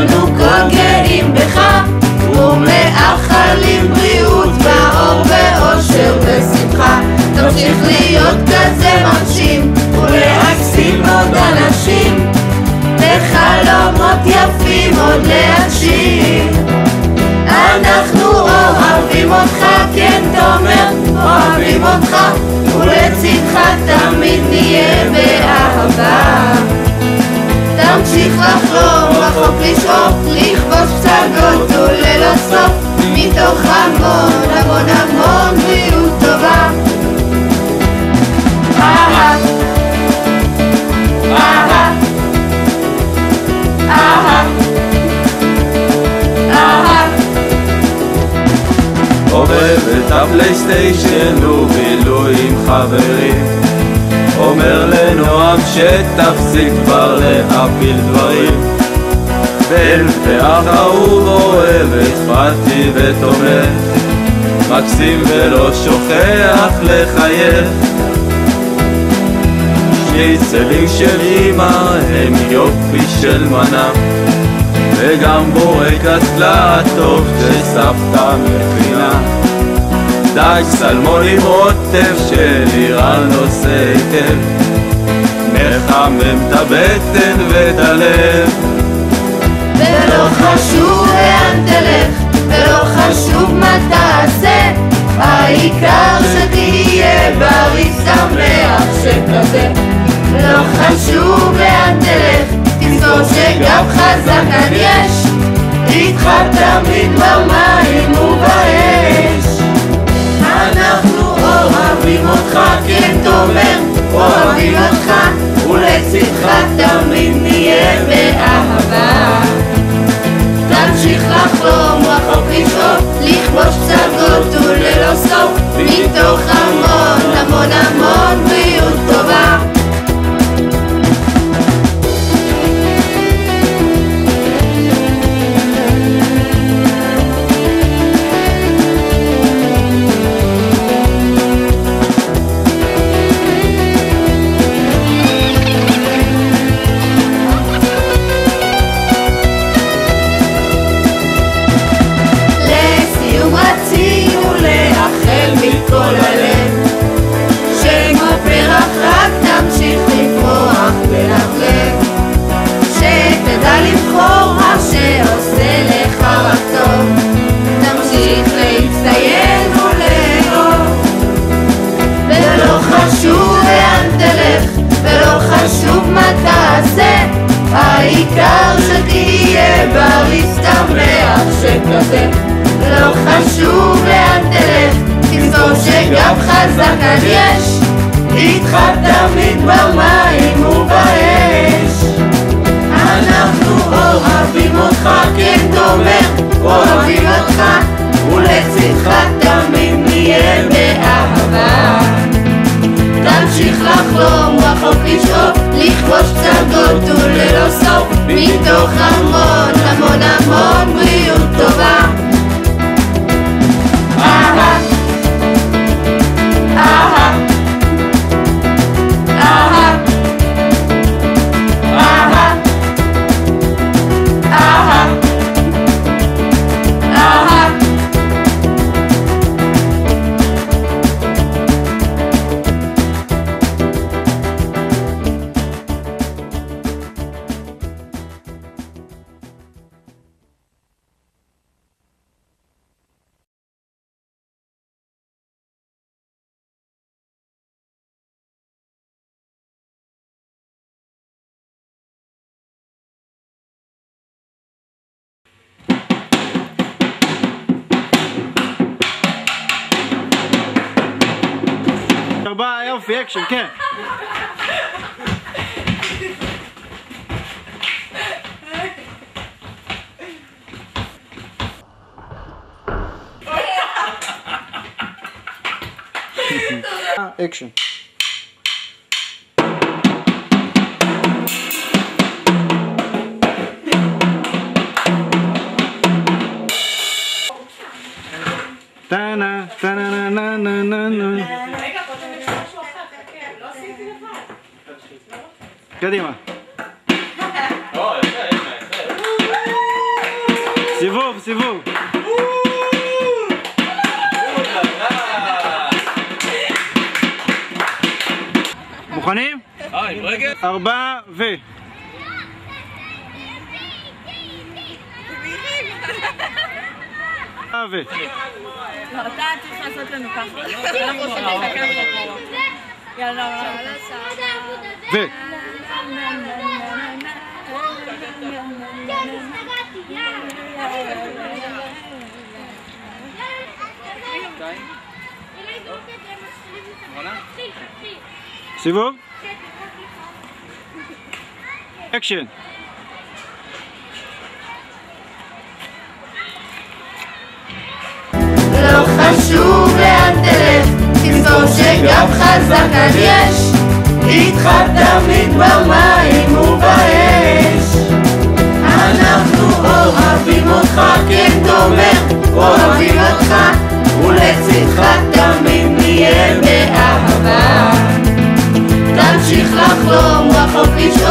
אנו כה גאים בך ומאחלים בריאות ואור ואושר ושמחה. תמשיך להיות כזה מרשים ולהקסים עוד אנשים, בחלומות יפים עוד להגשים. אנחנו אוהבים אותך, כן תומר, אוהבים אותך, ולצדך תמיד נהיה באהבה. תמשיך לחלום, רחוק לשאוף, לכבוש פסגות וללא סוף, מתוך המון המון המון בריאות טובה. אהה, אהה, אהה, אהה. עובד את הפלייסטיישן ובילוי עם חברים, אומר לנועם שתפסיק כבר להפיל דברים. בן ואח אהוב אוהב אכפתי ותומך, מקסים ולא שוכח לחייך. שני צלים של אמא הם יופי של מנה, וגם בורקס טוב שסבתא מכינה. דג סלמון עם רוטב שלירן עושה היטב, מחמם את הבטן ואת הלב. ולא חשוב לאן תלך, ולא חשוב מה תעשה, העיקר שתהיה בריא שמח שכזה. לא חשוב לאן תלך, תזכור שגם חזק כאן יש, איתך תמיד במים ובאש. אנחנו אוהבים אותך, כן תומר, אוהבים אותך, ולצדך תמיד נהיה באהבה. תמשיך לחלום, רחוק לשאוף, לכבוש פסגות וללא סוף, מתוך המון המון המון בריאות טובה. כל הלב שכמו פרח רק תמשיך לפרוח ולחלב, שתדע לבחור מה שעושה לך רק טוב, תמשיך להצטיין ולאהוב. ולא חשוב לאן תלך, ולא חשוב מה תעשה, העיקר שתהיה בריא שמח שכזה. לא חשוב לאן תלך, תזכור שגם חזק כאן יש, איתך תמיד במים ובאש. אנחנו אוהבים אותך, כן תומר, אוהבים אותך, ולצדך תמיד נהיה באהבה. תמשיך לחלום, רחוק לשאוף, לכבוש פסגות וללא סוף, מתוך המון המון המון בריאות טובה. אהה, אהה, אהה, אהה, אהה, אהה. ארבעה יופי אקשן, כן. אקשן. טנה טנה נה נה נה נה נה. קדימה. סיבוב, סיבוב. מוכנים? 4 ו... לא, אתה צריך לעשות לנו ככה. אנחנו עושים את זה. יאללה, ו... סיבוב? אקשן. לא חשוב לאן תלך, תזכור שגם חזק יש, איתך תמיד במים ובאש. אנחנו אוהבים אותך, כן תומך, אוהבים אותך, ולצדך תמיד נהיה באהבה. תמשיך לחלום רחוק